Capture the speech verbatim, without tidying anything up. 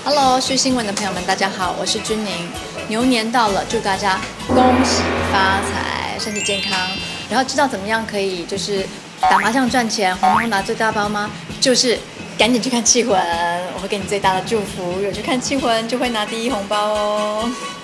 Hello，续新闻的朋友们，大家好，我是君宁。牛年到了，祝大家恭喜发财，身体健康。然后知道怎么样可以就是打麻将赚钱，红包拿最大包吗？就是赶紧去看气魂，我会给你最大的祝福。有去看气魂，就会拿第一红包哦。